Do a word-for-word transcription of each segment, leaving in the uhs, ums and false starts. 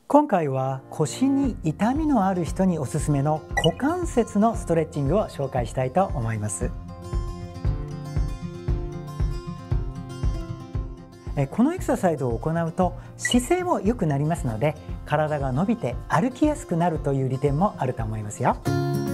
今回は腰に痛みのある人におすすめの股関節のストレッチングを紹介したいと思います。このエクササイズを行うと姿勢も良くなりますので、体が伸びて歩きやすくなるという利点もあると思いますよ。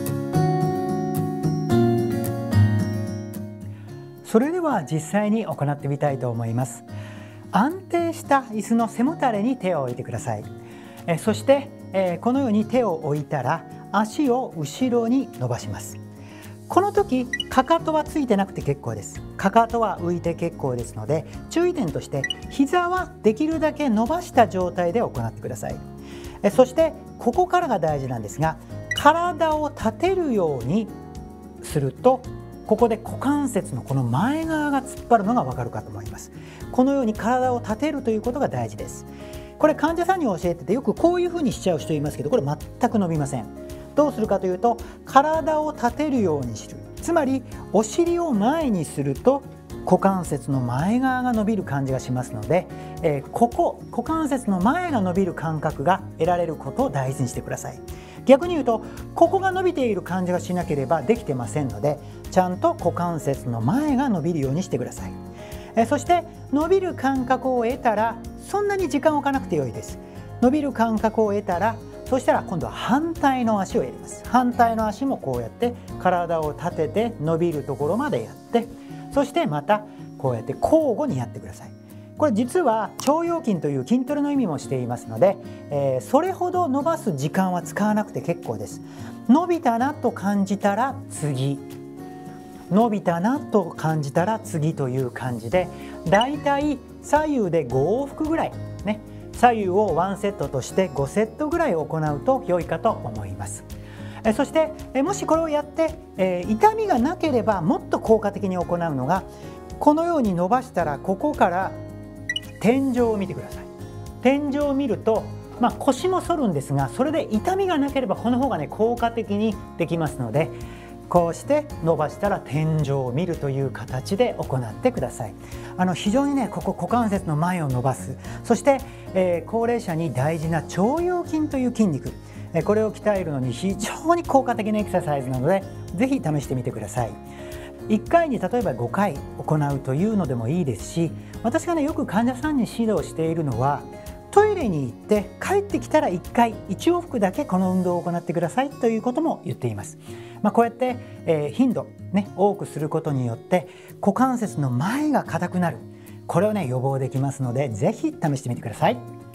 それでは実際に行ってみたいと思います。安定した椅子の背もたれに手を置いてください。えそして、えこのように手を置いたら足を後ろに伸ばします。この時かかとはついてなくて結構です。かかとは浮いて結構ですので、注意点として膝はできるだけ伸ばした状態で行ってください。えそしてここからが大事なんですが、体を立てるようにするとここで股関節のこの前側が突っ張るのがわかるかと思います。このように体を立てるということが大事です。これ患者さんに教えててよくこういうふうにしちゃう人いますけど、これ全く伸びません。どうするかというと、体を立てるようにする、つまりお尻を前にすると股関節の前側が伸びる感じがしますので、えー、ここ股関節の前が伸びる感覚が得られることを大事にしてください。逆に言うと、ここが伸びている感じがしなければできてませんので、ちゃんと股関節の前が伸びるようにしてください。えー、そして伸びる感覚を得たら、そんなに時間を置かなくてよいです。伸びる感覚を得たら、そしたら今度は反対の足をやります。反対の足もこうやって体を立てて伸びるところまでやって、そしてまたこうやって交互にやってください。これ実は腸腰筋という筋トレの意味もしていますので、えー、それほど伸ばす時間は使わなくて結構です。伸びたなと感じたら次、伸びたなと感じたら次という感じで、だいたい左右でご往復ぐらいね、左右をワンセットとしてごセットぐらい行うと良いかと思います。えそしてえもしこれをやって、えー、痛みがなければもっと効果的に行うのが、このように伸ばしたらここから天井を見てください。天井を見ると、まあ、腰も反るんですが、それで痛みがなければこの方がね効果的にできますので、こうして伸ばしたら天井を見るという形で行ってください。あの非常にね、ここ股関節の前を伸ばす、そして、えー、高齢者に大事な腸腰筋という筋肉、えー、これを鍛えるのに非常に効果的なエクササイズなので、ぜひ試してみてください。いっかいに例えばごかい行うというのでもいいですし、私がねよく患者さんに指導しているのは、トイレに行って帰ってきたらいっかいいち往復だけこの運動を行ってくださいということも言っています。まあ、こうやって、えー、頻度、ね、多くすることによって股関節の前が硬くなる、これをね予防できますので、ぜひ試してみてください。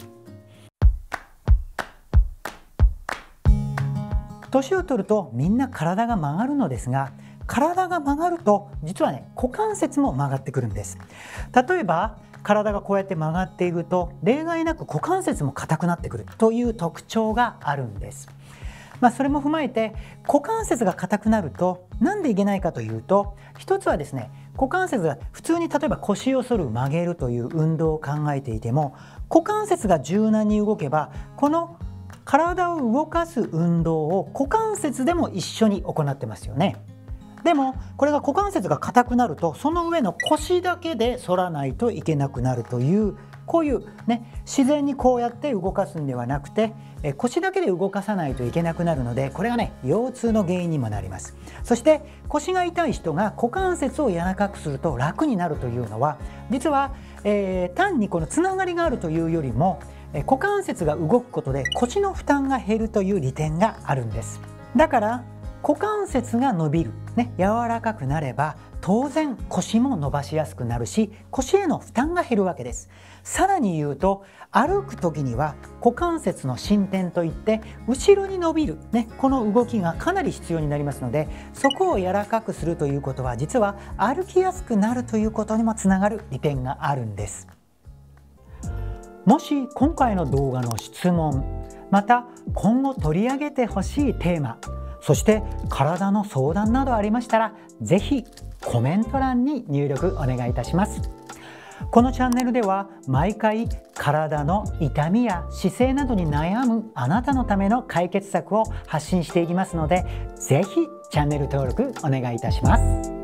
年を取るとみんな体が曲がるのですが、体が曲がると実はね股関節も曲がってくるんです。例えば体がこうやって曲がっていると、例外なく股関節も硬くなってくるという特徴があるんです。まあ、それも踏まえて、股関節が硬くなるとなんでいけないかというと、一つはですね、股関節が普通に例えば腰を反る、曲げるという運動を考えていても、股関節が柔軟に動けば、この体を動かす運動を股関節でも一緒に行ってますよね。でもこれが股関節が硬くなると、その上の腰だけで反らないといけなくなるという、こういうね、自然にこうやって動かすんではなくて、え腰だけで動かさないといけなくなるので、これがね腰痛の原因にもなります。そして腰が痛い人が股関節を柔らかくすると楽になるというのは、実は、えー、単にこのつながりがあるというよりも、え股関節が動くことで腰の負担が減るという利点があるんです。だから股関節が伸びる、ね、柔らかくなれば当然腰も伸ばしやすくなるし、腰への負担が減るわけです。さらに言うと、歩く時には股関節の伸展といって後ろに伸びる、ね、この動きがかなり必要になりますので、そこを柔らかくするということは、実は歩きやすくなるということにもつながる利点があるんです。もし今回の動画の質問、また今後取り上げてほしいテーマ、そして体の相談などありましたら、ぜひコメント欄に入力お願いいたします。このチャンネルでは毎回体の痛みや姿勢などに悩むあなたのための解決策を発信していきますので、ぜひチャンネル登録お願いいたします。